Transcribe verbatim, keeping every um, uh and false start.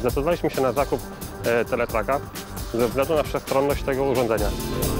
Zdecydowaliśmy się na zakup Teletraka ze względu na wszechstronność tego urządzenia.